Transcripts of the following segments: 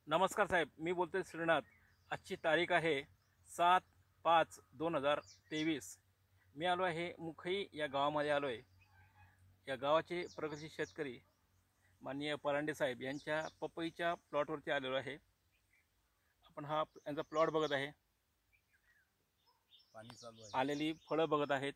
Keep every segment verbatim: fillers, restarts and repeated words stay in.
नमस्कार साहेब, मी बोलतोय श्रीनाथ. आजची तारीख आहे सात पाच दोन हजार तेवीस. मी आलो आहे मुखई या गावामध्ये आलो आहे. या गावाचे प्रगतशील शेतकरी माननीय परांडे साहेब यांच्या पपईच्या प्लॉटवरती आलेलो आहे. आपण हा यांचा प्लॉट बघत आहे, पाणी चालू आहे, आलेली फळं बघत आहेत.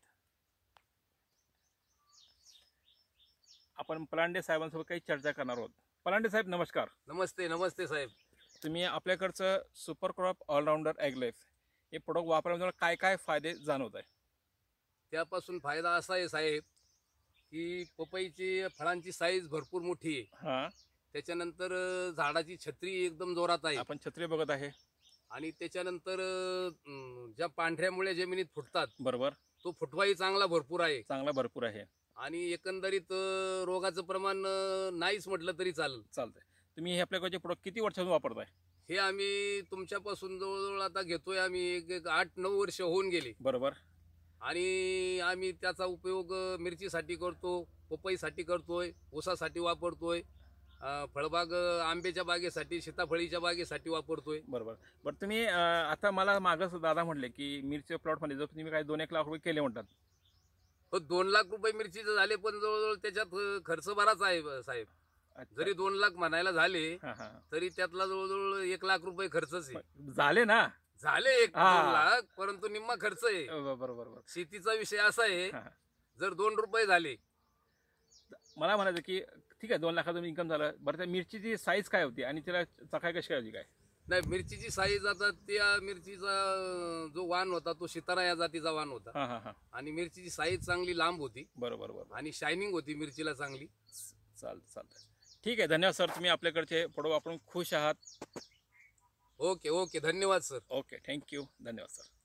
आपण परांडे साहेबांसोबत काही चर्चा करणार आहोत. परांडे साहेब नमस्कार. नमस्ते नमस्ते साहेब. तुम्ही आपल्याकडचं सुपर क्रॉप ऑलराऊंडर ॲग्लाइफ हे प्रोडक्ट वापरल्यामुळे काय काय फायदे जाणवत आहे? त्यापासून फायदा असा आहे साहेब की पपईची फळांची साईज भरपूर मोठी आहे. हां, त्याच्यानंतर अ, झाडाची छत्री एकदम जोरात आहे. आपण छत्री बघत आहे. आणि त्याच्यानंतर अ, ज्या पांढऱ्या मुळ्या जमिनीत फुटतात बरोबर, तो फुटवाही चांगला भरपूर आहे. चांगला भरपूर आहे. आणि एकंदरीत अ, रोगाचं प्रमाण अ, नाहीच म्हटलं तरी चालेल. चालतंय. तुम्ही हे आपल्याकडचे प्रोडक्ट किती वर्षापासून वापरताय? हे आम्ही तुमच्यापासून जवळजवळ आता घेतोय आम्ही एक एक आठ नऊ वर्ष होऊन गेली. बरोबर. आणि आम्ही त्याचा उपयोग अ, मिरचीसाठी करतो, पपईसाठी करतोय, ऊसासाठी वापरतोय, अ, फळबाग अ, आंब्याच्या बागेसाठी, सीताफळीच्या बागेसाठी वापरतोय. बरोबर. बरं तुम्ही अं, आता मला मागं दादा म्हटले की मिरची प्लॉटमध्ये जर तुम्ही काय दोन एक लाख रुपये केले म्हणतात. हो, दोन लाख रुपये मिरचीचे झाले, पण जवळजवळ त्याच्यात अ, खर्च बराच आहे ब- साहेब. अच्छा. जरी दोन लाख म्हणायला झाले हां हां. तरी त्यातला जवळजवळ एक लाख रुपये खर्चच आहे. झाले ना? झाले एक हा. दोन लाख, परंतु निम्मा खर्च आहे. बरोबर बरोबर. शेतीचा विषय असा आहे, हां हां. जर दोन रुपये झाले, मला म्हणायचं की ठीक आहे दोन लाखाचं इन्कम झालं. बरं त्या मिरचीची साईज काय होती आणि तिला चकाय कशी काय होती काय? नाही मिरचीची साईज आता त्या मिरचीचा अ, जो वाण होता तो सितारा या जातीचा वाण होता. हां हां हां. आणि मिरचीची साईज चांगली लांब होती बरोबर बरोबर. आणि शायनिंग होती मिरचीला चांगली. चालतं चालतं. ठीक आहे, धन्यवाद सर. तुम्ही आपल्याकडचे प्रोडक्ट वापरून खुश आहात. ओके ओके, धन्यवाद सर. Okay, thank you. धन्यवाद सर.